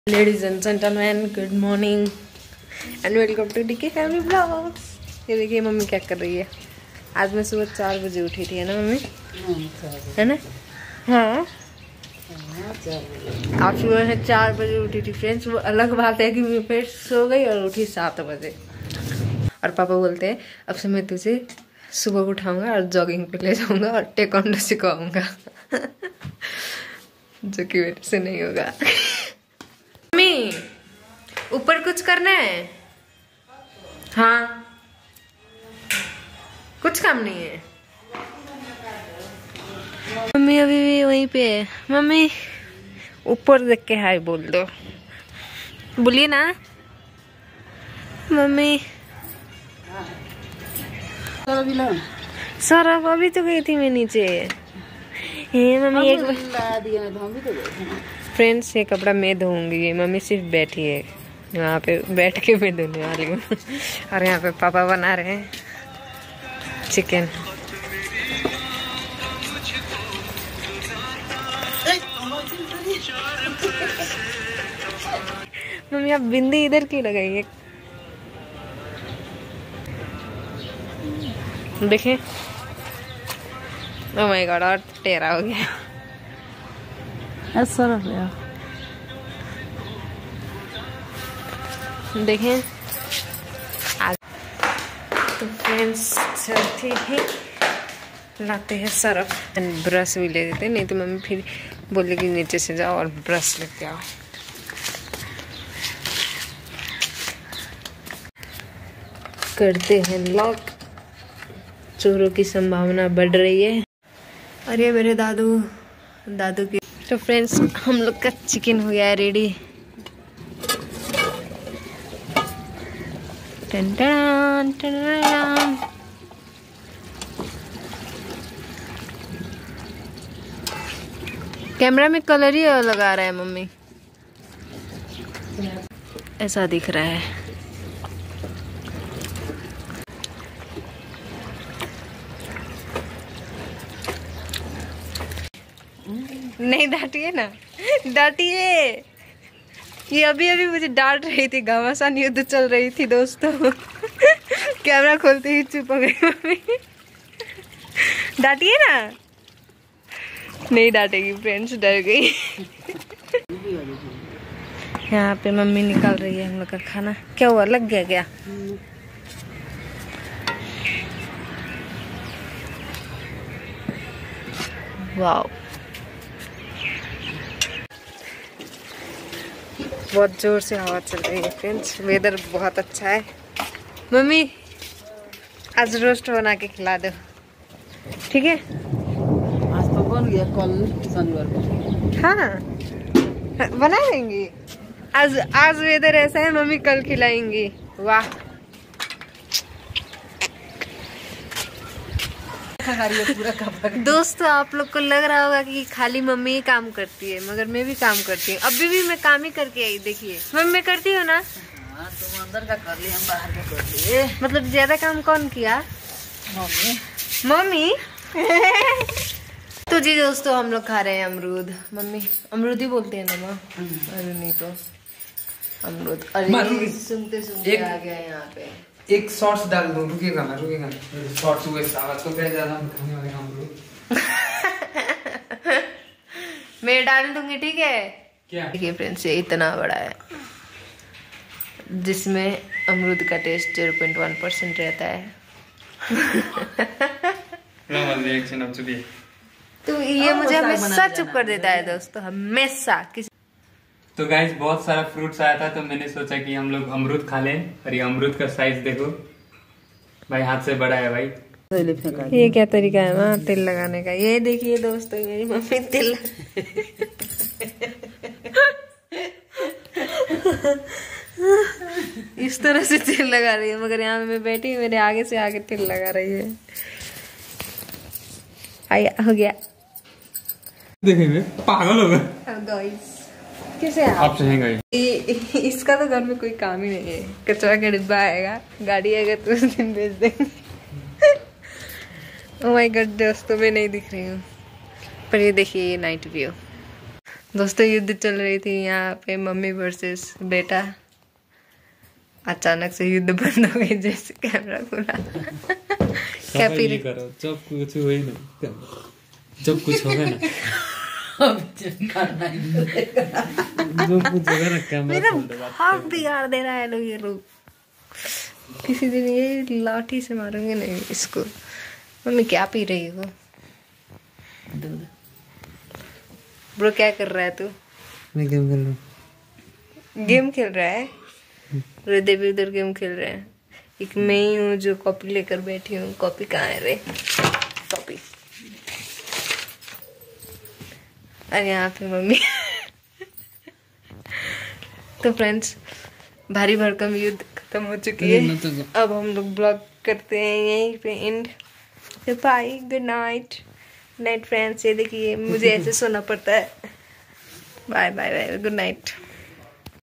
Ladies and gentleman, good morning and welcome to D K family blogs. ये देखिए mummy क्या कर रही है। आज मैं सुबह 4 बजे उठी थी, है ना मम्मी? है ना? हाँ, आज सुबह से 4 बजे उठी थी फ्रेंड्स। वो अलग बात है कि मैं फिर सो गई और उठी 7 बजे। और पापा बोलते हैं अब से मैं तुझे सुबह उठाऊंगा और जॉगिंग पे ले जाऊंगा और टेक्वांडो सिखाऊंगा जो कि मेरे से नहीं होगा। मम्मी ऊपर कुछ करना है? हाँ, कुछ काम नहीं है। मम्मी अभी भी वहीं पे है। मम्मी ऊपर देख के हाय बोल दो, बोलिए ना मम्मी। सर अब अभी तो गई थी मैं नीचे। मम्मी एक फ्रेंड्स ये कपड़ा मैं धोऊंगी, मम्मी सिर्फ बैठी है वहाँ पे, बैठ के मैं धोने वाली हूँ। और यहाँ पे पापा बना रहे हैं चिकन। मम्मी आप बिंदी इधर क्यों लगाई है? देखें, ओह माय गॉड, और टेढ़ा हो गया। ऐसा रख गया। देखें आज तो फ्रेंड्स चलते ही लाते हैं सरफ एंड ब्रश भी ले देते हैं, नहीं तो मम्मी फिर बोलेगी नीचे से जाओ और ब्रश लेके आओ। करते हैं लॉक, चोरों की संभावना बढ़ रही है। और ये मेरे दादू की। तो फ्रेंड्स हम लोग का चिकन हो गया है रेडी। टन टन टन। कैमरा में कलर ही लगा रहा है मम्मी, ऐसा दिख रहा है। नहीं डांटिए ना, डांटिए। ये अभी मुझे डांट रही थी, घमासान युद्ध चल रही थी दोस्तों। कैमरा खोलते ही चुप हो गई मम्मी। डांटिए ना। नहीं डांटेगी फ्रेंड्स, डर गई। यहाँ पे मम्मी निकाल रही है हम लोग का खाना। क्या हुआ, लग गया क्या? वाओ, बहुत जोर से हवा चल रही है फ्रेंड्स। वेदर बहुत अच्छा है। मम्मी आज रोस्ट बना के खिला दो, ठीक है? आज तो बन गया, कल शनिवार को। हाँ बना देंगी। आज वेदर ऐसा है, मम्मी कल खिलाएंगी। वाह, दोस्तों आप लोग को लग रहा होगा कि खाली मम्मी ही काम करती है, मगर मैं भी काम करती हूँ। अभी भी मैं काम ही करके आई। देखिए मम्मी, मैं करती हूँ ना। तुम अंदर का कर ली, हम बाहर का कर लिए। मतलब ज्यादा काम कौन किया? मम्मी। तो जी दोस्तों हम लोग खा रहे हैं अमरूद। मम्मी अमरूद ही बोलते हैं ना माँ? अरे नहीं तो अमरूद। अरे सुनते आ गया यहाँ पे। एक शॉर्ट्स डाल दो, रुकेगा ना शॉर्ट्स हुए साहब तो क्या ज्यादा खाने वाले हम लोग। मैं डाल दूंगी, ठीक है? क्या? देखिए फ्रेंड्स ये इतना बड़ा है, जिसमें अमरूद का टेस्ट 0.1% रहता है। रिएक्शन अब चुप। तो ये मुझे हमेशा चुप कर देता है दोस्तों, हमेशा। तो गाइस बहुत सारा फ्रूट्स आया था, तो मैंने सोचा कि हम लोग अमरूद खा लें। और ये अमरूद का साइज देखो भाई, हाथ से बड़ा है भाई। ये क्या तरीका है माँ तिल लगाने का? ये देखिए दोस्तों मेरी मम्मी तिल इस तरह से तिल लगा रही है, मगर यहाँ मैं बैठी मेरे आगे से आगे तिल लगा रही है। आया हो गया। देखेंगे पागल हो गए। कैसे आपसे हैं गाइस? इसका तो घर में कोई काम ही नहीं है। कचरा का डिब्बा आएगा, गाड़ी आएगा तो उस दिन बेच देंगे। ओह माय गॉड दोस्तों, मैं नहीं दिख रही हूँ, पर ये देखिए ये नाइट व्यू। दोस्तों युद्ध चल रही थी यहाँ पे, मम्मी वर्सेस बेटा। अचानक से युद्ध बंद हो गई जैसे कैमरा खुला। क्या पी रही? करो जब कुछ हुई ना, जब कुछ होगा ना, अब करना ही पड़ेगा। जब कुछ होगा ना कैमरा मेरा खोल दो। हाथ बिगाड़ दे रहा है लोग, ये लोग। किसी दिन ये लाठी से मारूंगे नहीं इसको। मम्मी क्या पी रही हो? दूध। ब्रो क्या कर रहा है तू? मैं गेम खेल रहा हूँ। गेम खेल रहा है? हृदय भी उधर गेम खेल रहे हैं। एक मैं ही हूँ जो कॉपी लेकर बैठी हूँ। कॉपी कहाँ है रे? कॉपी। और यहाँ पे मम्मी। तो फ्रेंड्स, भारी भरकम युद्ध खत्म हो चुकी है। अब हम लोग ब्लॉग करते हैं यहीं पे end. Bye, good night. Night friends, ये देखिए मुझे ऐसे सोना पड़ता है। Bye bye bye, good night.